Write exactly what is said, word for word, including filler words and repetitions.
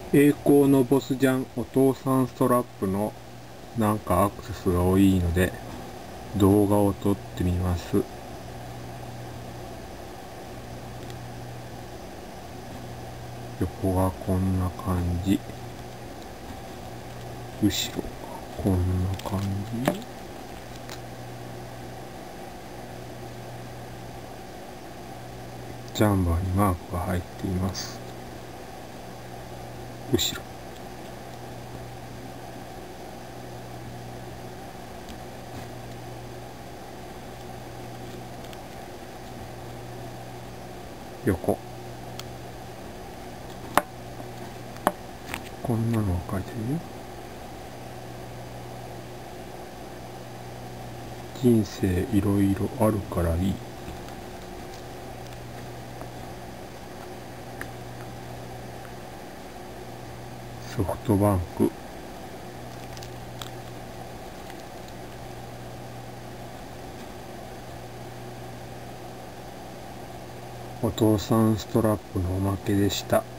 栄光のボスジャンお父さんストラップのなんかアクセスが多いので動画を撮ってみます。横がこんな感じ、後ろがこんな感じ、ジャンバーにマークが入っています。後ろ横こんなのが書いてるよ。人生いろいろあるからいい。ソフトバンク。お父さんストラップのおまけでした。